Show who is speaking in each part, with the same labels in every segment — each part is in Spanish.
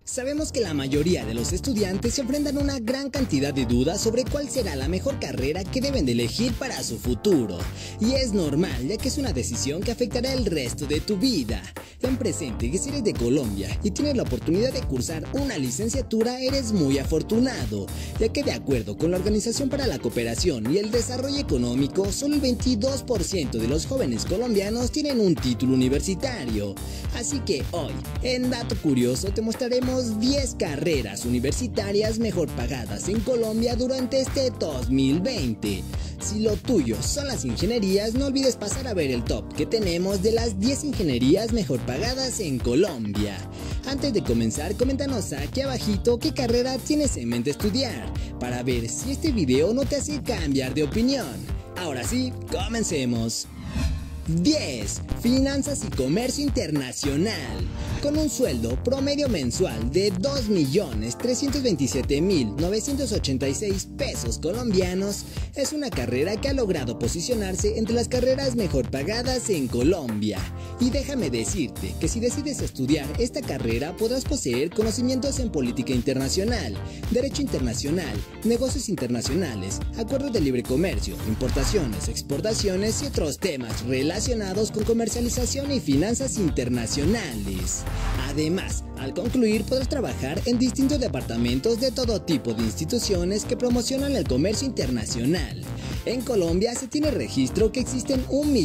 Speaker 1: Sabemos que la mayoría de los estudiantes se enfrentan a una gran cantidad de dudas sobre cuál será la mejor carrera que deben de elegir para su futuro. Y es normal, ya que es una decisión que afectará el resto de tu vida. Ten presente que si eres de Colombia y tienes la oportunidad de cursar una licenciatura, eres muy afortunado, ya que de acuerdo con la Organización para la Cooperación y el Desarrollo Económico, solo el 22% de los jóvenes colombianos tienen un título universitario. Así que hoy, en Dato Curioso, te mostraremos 10 carreras universitarias mejor pagadas en Colombia durante este 2020. Si lo tuyo son las ingenierías, no olvides pasar a ver el top que tenemos de las 10 ingenierías mejor pagadas en Colombia. Antes de comenzar, coméntanos aquí abajito qué carrera tienes en mente estudiar, para ver si este video no te hace cambiar de opinión. Ahora sí, comencemos. 10. Finanzas y Comercio Internacional. Con un sueldo promedio mensual de 2.327.986 pesos colombianos, es una carrera que ha logrado posicionarse entre las carreras mejor pagadas en Colombia. Y déjame decirte que si decides estudiar esta carrera podrás poseer conocimientos en política internacional, derecho internacional, negocios internacionales, acuerdos de libre comercio, importaciones, exportaciones y otros temas relacionados con comercialización y finanzas internacionales. Además, al concluir podrás trabajar en distintos departamentos de todo tipo de instituciones que promocionan el comercio internacional. En Colombia se tiene registro que existen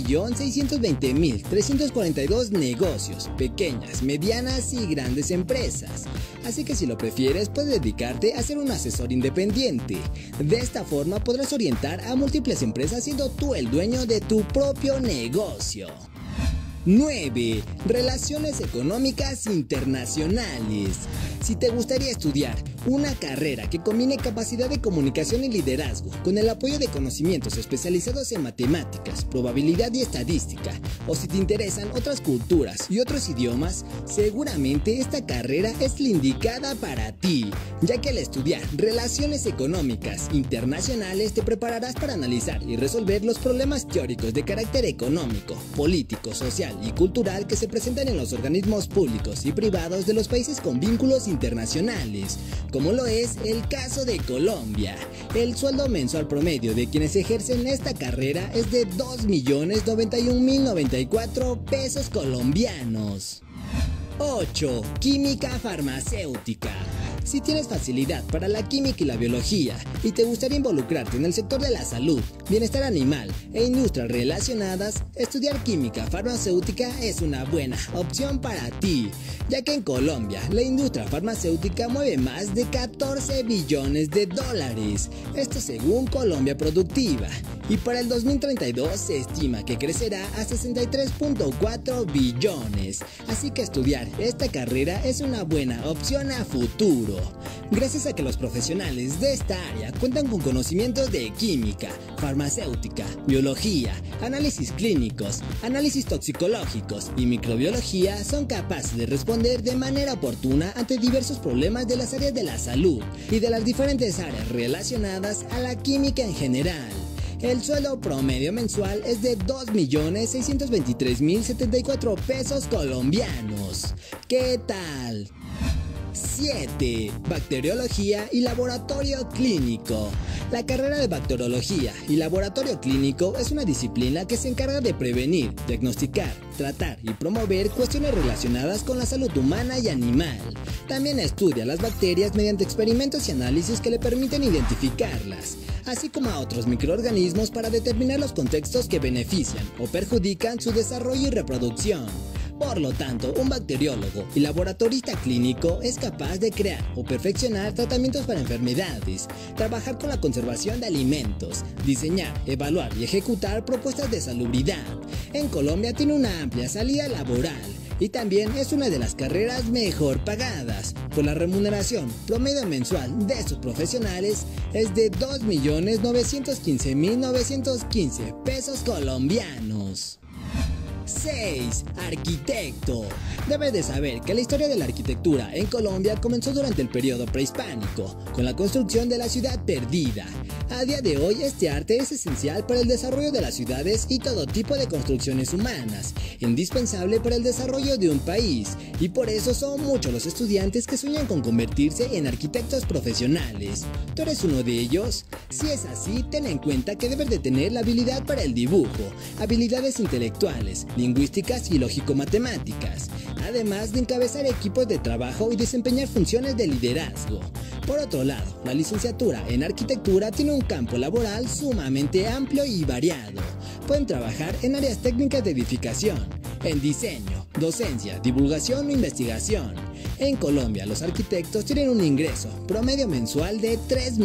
Speaker 1: 1.620.342 negocios, pequeñas, medianas y grandes empresas. Así que si lo prefieres, puedes dedicarte a ser un asesor independiente. De esta forma podrás orientar a múltiples empresas siendo tú el dueño de tu propio negocio. 9. Relaciones Económicas Internacionales. Si te gustaría estudiar una carrera que combine capacidad de comunicación y liderazgo con el apoyo de conocimientos especializados en matemáticas, probabilidad y estadística, o si te interesan otras culturas y otros idiomas, seguramente esta carrera es la indicada para ti, ya que al estudiar Relaciones Económicas Internacionales te prepararás para analizar y resolver los problemas teóricos de carácter económico, político, social y cultural que se presentan en los organismos públicos y privados de los países con vínculos internacionales, como lo es el caso de Colombia. El sueldo mensual promedio de quienes ejercen esta carrera es de 2.091.094 pesos colombianos. 8. Química farmacéutica. Si tienes facilidad para la química y la biología y te gustaría involucrarte en el sector de la salud, bienestar animal e industrias relacionadas, estudiar química farmacéutica es una buena opción para ti, ya que en Colombia la industria farmacéutica mueve más de 14 billones de dólares, esto según Colombia Productiva, y para el 2032 se estima que crecerá a 63.4 billones, así que estudiar esta carrera es una buena opción a futuro. Gracias a que los profesionales de esta área cuentan con conocimientos de química, farmacéutica, biología, análisis clínicos, análisis toxicológicos y microbiología, son capaces de responder de manera oportuna ante diversos problemas de las áreas de la salud y de las diferentes áreas relacionadas a la química en general. El sueldo promedio mensual es de 2.623.074 pesos colombianos. ¿Qué tal? 7. Bacteriología y laboratorio clínico. La carrera de bacteriología y laboratorio clínico es una disciplina que se encarga de prevenir, diagnosticar, tratar y promover cuestiones relacionadas con la salud humana y animal. También estudia las bacterias mediante experimentos y análisis que le permiten identificarlas, así como a otros microorganismos para determinar los contextos que benefician o perjudican su desarrollo y reproducción. Por lo tanto, un bacteriólogo y laboratorista clínico es capaz de crear o perfeccionar tratamientos para enfermedades, trabajar con la conservación de alimentos, diseñar, evaluar y ejecutar propuestas de salubridad. En Colombia tiene una amplia salida laboral y también es una de las carreras mejor pagadas, pues la remuneración promedio mensual de sus profesionales es de 2.915.915 pesos colombianos. 6. Arquitecto. Debes de saber que la historia de la arquitectura en Colombia comenzó durante el periodo prehispánico, con la construcción de la ciudad perdida. A día de hoy, este arte es esencial para el desarrollo de las ciudades y todo tipo de construcciones humanas, indispensable para el desarrollo de un país, y por eso son muchos los estudiantes que sueñan con convertirse en arquitectos profesionales. ¿Tú eres uno de ellos? Si es así, ten en cuenta que debes de tener la habilidad para el dibujo, habilidades intelectuales, lingüísticas y lógico-matemáticas, además de encabezar equipos de trabajo y desempeñar funciones de liderazgo. Por otro lado, la licenciatura en arquitectura tiene un campo laboral sumamente amplio y variado. Pueden trabajar en áreas técnicas de edificación, en diseño, docencia, divulgación o investigación. En Colombia, los arquitectos tienen un ingreso promedio mensual de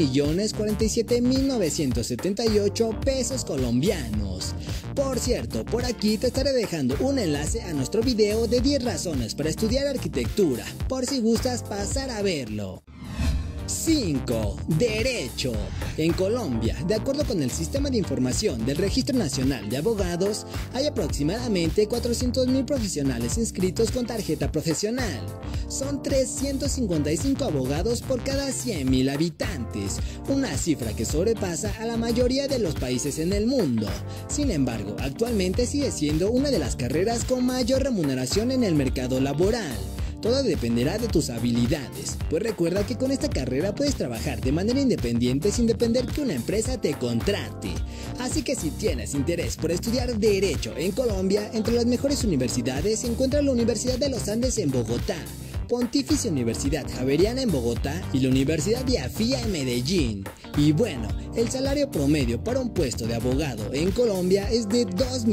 Speaker 1: 3.047.978 pesos colombianos. Por cierto, por aquí te estaré dejando un enlace a nuestro video de 10 razones para estudiar arquitectura, por si gustas pasar a verlo. 5. Derecho. En Colombia, de acuerdo con el Sistema de Información del Registro Nacional de Abogados, hay aproximadamente 400.000 profesionales inscritos con tarjeta profesional. Son 355 abogados por cada 100.000 habitantes, una cifra que sobrepasa a la mayoría de los países en el mundo. Sin embargo, actualmente sigue siendo una de las carreras con mayor remuneración en el mercado laboral. Todo dependerá de tus habilidades, pues recuerda que con esta carrera puedes trabajar de manera independiente sin depender que una empresa te contrate. Así que si tienes interés por estudiar Derecho en Colombia, entre las mejores universidades se encuentra la Universidad de los Andes en Bogotá, Pontificia Universidad Javeriana en Bogotá y la Universidad de Afía en Medellín. Y bueno, el salario promedio para un puesto de abogado en Colombia es de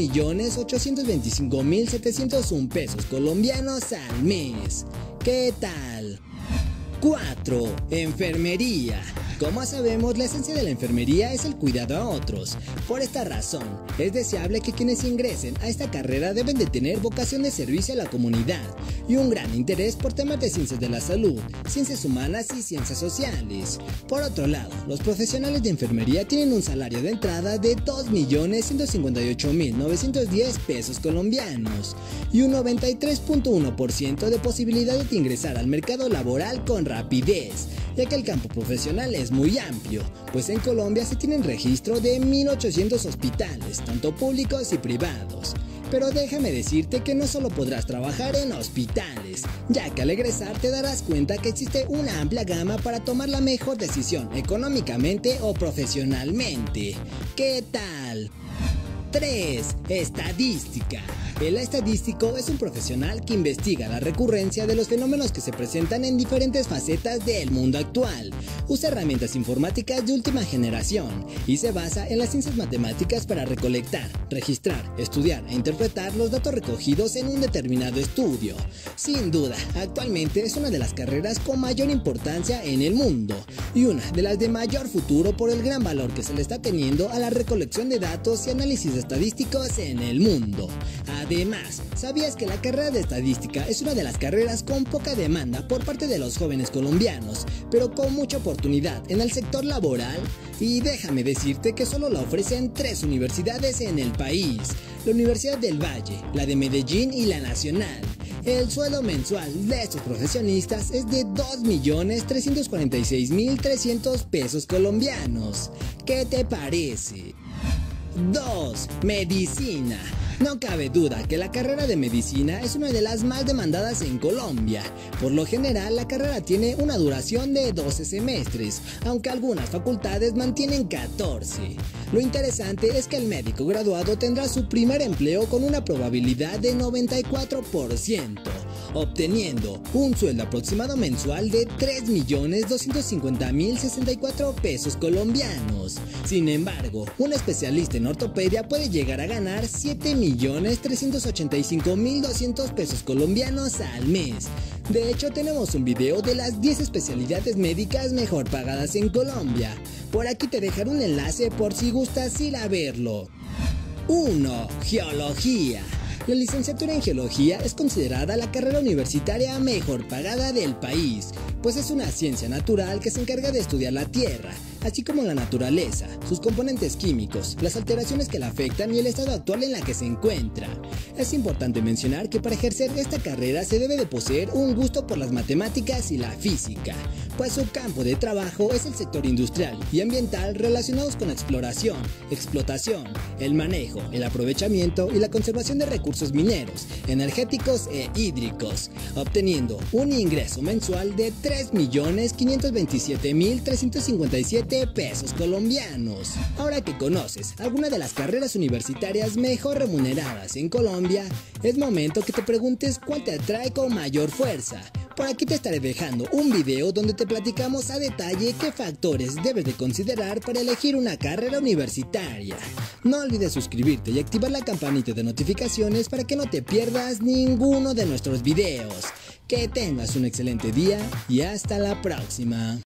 Speaker 1: 2.825.701 pesos colombianos al mes. ¿Qué tal? 4. Enfermería. Como sabemos, la esencia de la enfermería es el cuidado a otros. Por esta razón, es deseable que quienes ingresen a esta carrera deben de tener vocación de servicio a la comunidad y un gran interés por temas de ciencias de la salud, ciencias humanas y ciencias sociales. Por otro lado, los profesionales de enfermería tienen un salario de entrada de 2.158.910 pesos colombianos y un 93.1% de posibilidad de ingresar al mercado laboral con rapidez, ya que el campo profesional es muy amplio, pues en Colombia se tienen registro de 1.800 hospitales, tanto públicos y privados. Pero déjame decirte que no solo podrás trabajar en hospitales, ya que al egresar te darás cuenta que existe una amplia gama para tomar la mejor decisión económicamente o profesionalmente. ¿Qué tal? 3. Estadística. El estadístico es un profesional que investiga la recurrencia de los fenómenos que se presentan en diferentes facetas del mundo actual. Usa herramientas informáticas de última generación y se basa en las ciencias matemáticas para recolectar, registrar, estudiar e interpretar los datos recogidos en un determinado estudio. Sin duda, actualmente es una de las carreras con mayor importancia en el mundo y una de las de mayor futuro por el gran valor que se le está teniendo a la recolección de datos y análisis estadísticos en el mundo. Además, ¿sabías que la carrera de estadística es una de las carreras con poca demanda por parte de los jóvenes colombianos, pero con mucha oportunidad en el sector laboral? Y déjame decirte que solo la ofrecen 3 universidades en el país: la Universidad del Valle, la de Medellín y la Nacional. El sueldo mensual de estos profesionistas es de 2.346.300 pesos colombianos. ¿Qué te parece? 2. Medicina. No cabe duda que la carrera de medicina es una de las más demandadas en Colombia. Por lo general, la carrera tiene una duración de 12 semestres, aunque algunas facultades mantienen 14. Lo interesante es que el médico graduado tendrá su primer empleo con una probabilidad de 94%, obteniendo un sueldo aproximado mensual de 3.250.064 pesos colombianos. Sin embargo, un especialista en ortopedia puede llegar a ganar 7.385.200 pesos colombianos al mes. De hecho, tenemos un video de las 10 especialidades médicas mejor pagadas en Colombia. Por aquí te dejaré un enlace por si gustas ir a verlo. 1. Geología. La licenciatura en Geología es considerada la carrera universitaria mejor pagada del país, pues es una ciencia natural que se encarga de estudiar la Tierra, así como la naturaleza, sus componentes químicos, las alteraciones que la afectan y el estado actual en la que se encuentra. Es importante mencionar que para ejercer esta carrera se debe de poseer un gusto por las matemáticas y la física, pues su campo de trabajo es el sector industrial y ambiental relacionados con la exploración, explotación, el manejo, el aprovechamiento y la conservación de recursos mineros, energéticos e hídricos, obteniendo un ingreso mensual de 3.527.357 pesos colombianos. Ahora que conoces alguna de las carreras universitarias mejor remuneradas en Colombia, es momento que te preguntes cuál te atrae con mayor fuerza. Por aquí te estaré dejando un video donde te platicamos a detalle qué factores debes de considerar para elegir una carrera universitaria. No olvides suscribirte y activar la campanita de notificaciones para que no te pierdas ninguno de nuestros videos. Que tengas un excelente día y hasta la próxima.